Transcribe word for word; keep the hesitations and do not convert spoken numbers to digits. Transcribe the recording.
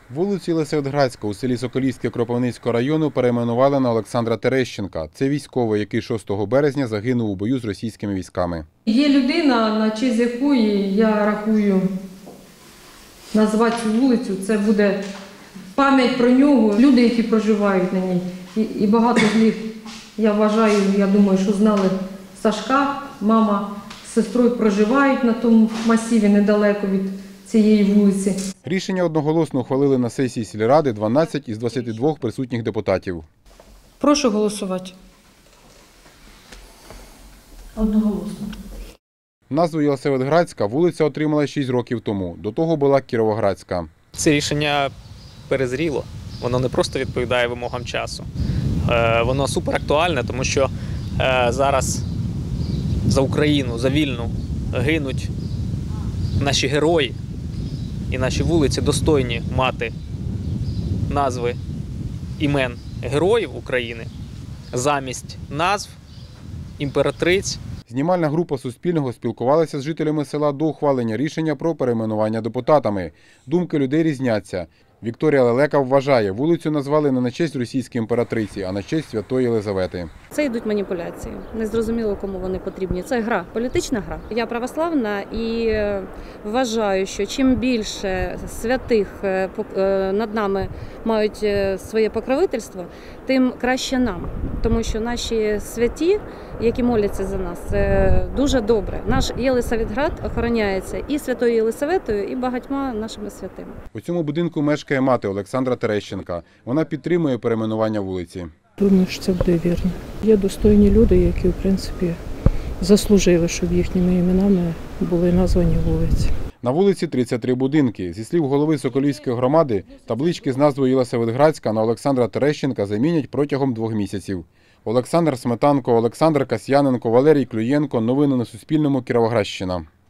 Вулицю Єлисаветградська у селі Соколівське Кропивницького району перейменували на Олександра Терещенка. Це військовий, який шостого березня загинув у бою з російськими військами. Є людина, на честь якої я рахую назвати цю вулицю. Це буде пам'ять про нього, люди, які проживають на ній. І, і багато з них, я вважаю, я думаю, що знали Сашка, мама з сестрою проживають на тому масиві недалеко від цієї вулиці. Рішення одноголосно ухвалили на сесії сільради дванадцять із двадцяти двох присутніх депутатів. Прошу голосувати. Одноголосно. Назву Єлисаветградська вулиця отримала шість років тому. До того була Кіровоградська. Це рішення перезріло. Воно не просто відповідає вимогам часу. Воно суперактуальне, тому що зараз за Україну, за вільну гинуть наші герої. І наші вулиці достойні мати назви імен героїв України замість назв імператриць. Знімальна група Суспільного спілкувалася з жителями села до ухвалення рішення про перейменування депутатами. Думки людей різняться. Вікторія Лелека вважає, вулицю назвали не на честь російської імператриці, а на честь Святої Єлизавети. Це йдуть маніпуляції. Незрозуміло, кому вони потрібні. Це гра, політична гра. Я православна і вважаю, що чим більше святих над нами мають своє покровительство, тим краще нам. Тому що наші святі, які моляться за нас, це дуже добре. Наш Єлисаветград охороняється і Святою Єлисаветою, і багатьма нашими святими. У цьому будинку мешкає мати Олександра Терещенка. Вона підтримує перейменування вулиці. Думаю, що це буде вірно. Є достойні люди, які, в принципі, заслужили, щоб їхніми іменами були названі вулиці. На вулиці тридцять три будинки. Зі слів голови Соколівської громади, таблички з назвою Єлисаветградська на Олександра Терещенка замінять протягом двох місяців. Олександр Сметанко, Олександр Касьяненко, Валерій Клюєнко. Новини на Суспільному. Кіровоградщина.